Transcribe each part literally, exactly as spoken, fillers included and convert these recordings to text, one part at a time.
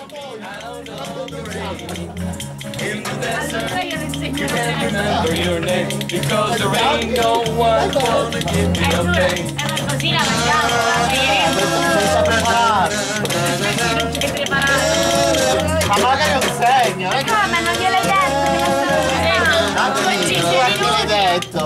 In the desert, you can't remember your name because there ain't no one gonna give me no pain. Così la mangiamo, ma magari un segno, non è che... no, ma non gliel'hai detto,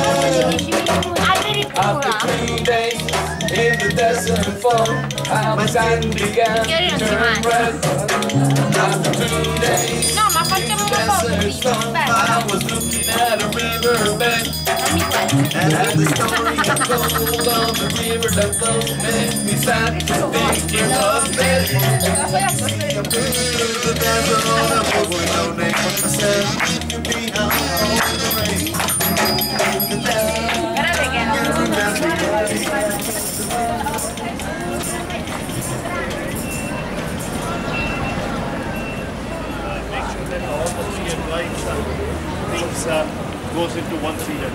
After three days in the desert fall, how the sand began to turn red. After two days no, ma facciamo una foto qui, I was looking at a riverbed, and the story told on the river that flows made me sad, thinking of it. The desert on a boat with no name, I said you can be out on the rain. The desert. Things uh, goes into one season.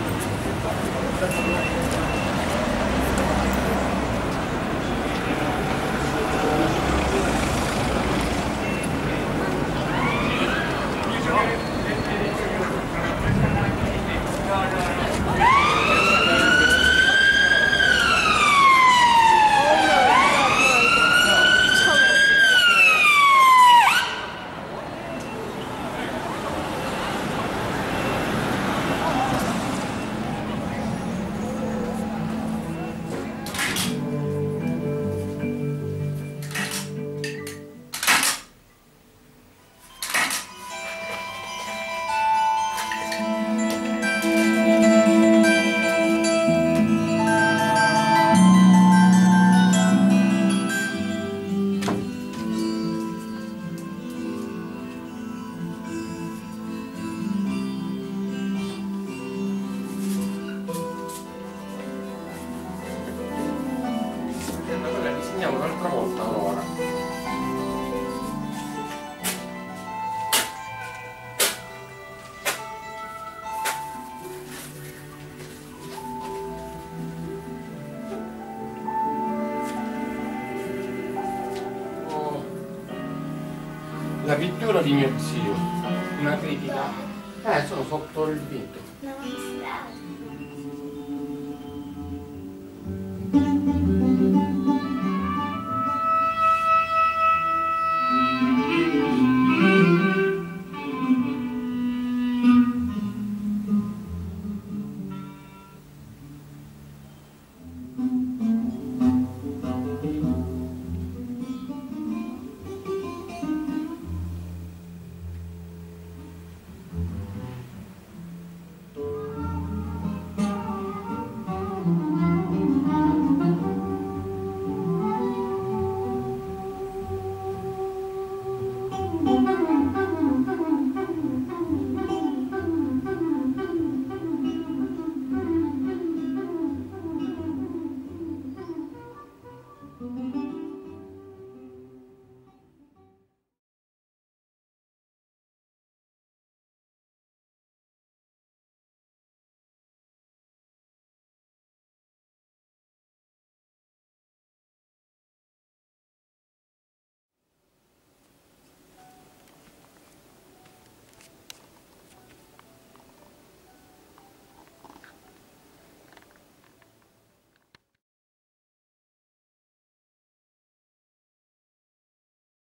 Disegniamo un'altra volta allora. Oh. La pittura di mio zio, una critica. Eh, sono sotto il dito. No,